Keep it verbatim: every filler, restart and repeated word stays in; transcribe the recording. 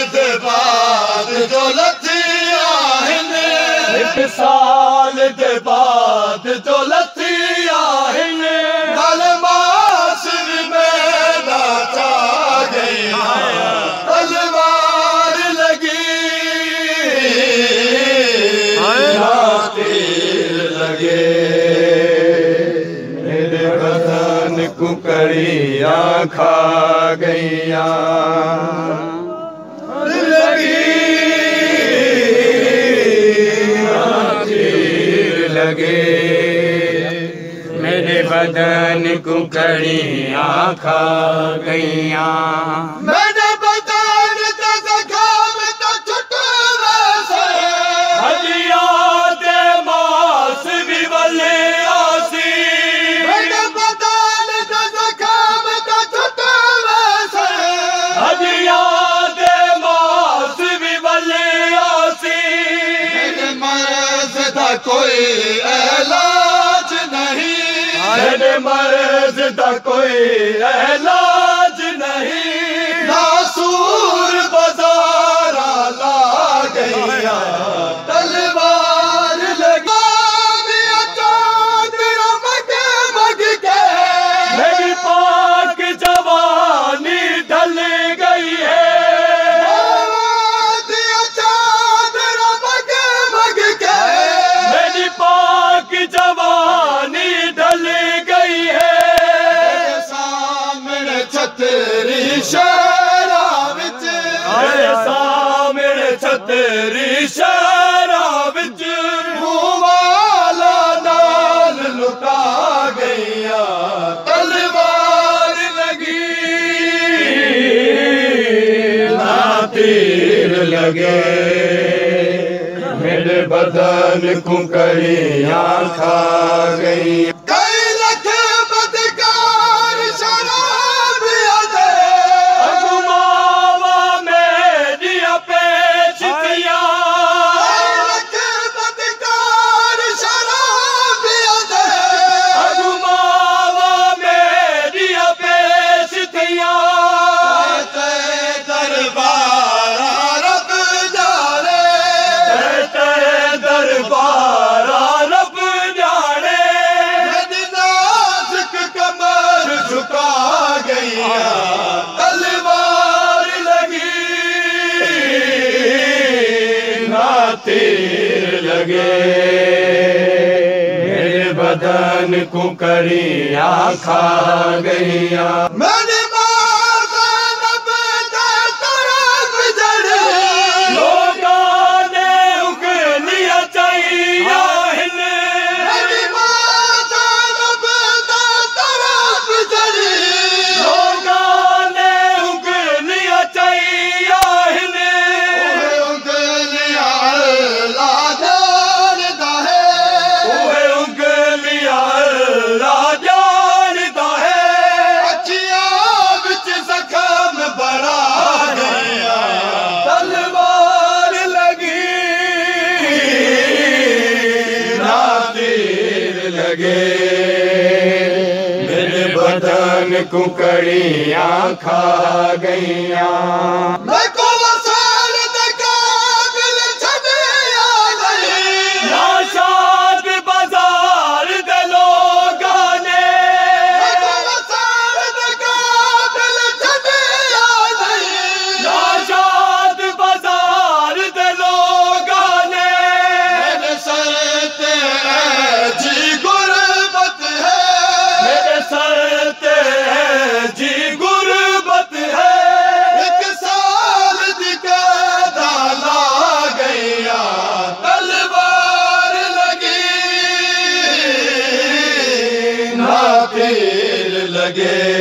दे बाद जो लथिया हिने, एक साल दे बाद जो लथिया हिने, गल मासर में नाचा गई तलवार लगी तीर लगे। मेरे बदन कुकड़िया खा गईया लगी तीर लगे। मेरे बदन कुकड़िया खा गईया। मैंने बदन का जख्म तो छुटवे से, हदिया दे मास भी वले आसी। मैंने बदन का जख्म तो छुटवे से, हदिया दे मास भी वले आसी। मेरे मर्ज का कोई इलाज नहीं, मेरे मर्ज का कोई इलाज नहीं। नासूर बाजारा ला गईया तलवार लगी। दिया चांदरा मग मग के, मेरी पाक जवानी ढल गई है। दिया चांदरा मग मग के, मेरी पाक जवानी ढल गई है। सामने छतरी शहरा विच, मेरे सामने छतरी शहरा विच, मुवाला नाल लुटा गईया तलवार लगी ना तीर लगे। मेरे बदन कुकड़िया खा गई। कई लख बदकार शराब दे, अगुमावा मेरी अपेक्षितियां। कई लख बदकार शराब दे, अगुमावा मेरी अपेक्षितियां। दरबार रब जाने, तेरे दरबार रब जाने। मेरी नाजुक कमर झुका गईया तलवार लगी ना तीर लगे। मेरे बदन कुकड़िया खा गईया। मैंने मार ज़ैनब दे तरफ जड़े, लोगां ने उंगलियां चाहिया हिने। मेरी मार ज़ैनब दे तरफ जड़े, लोगां ने उंगलियां चाहिया हिने। उंगलियां अल्लाह जानदा है, ओए उंगलियां अल्लाह जानदा है। अखियां विच ज़ख्म बड़ा गया तलवार लगी ना तीर लगे। मेरे बदन कुकड़िया खा गईया। मैं को वसाल दे काबिल छड़े आ गई, नाशाद बाजार दे लोगां ने, मैं को वसाल दे काबिल छड़े आ गई, नाशाद बाजार दे लोगां ने। मेरे सर ते जी गुरबत है, मेरे सर ते जी गुरबत है। एक साल दी कैद ला गईया तलवार लगी ना तीर लगे।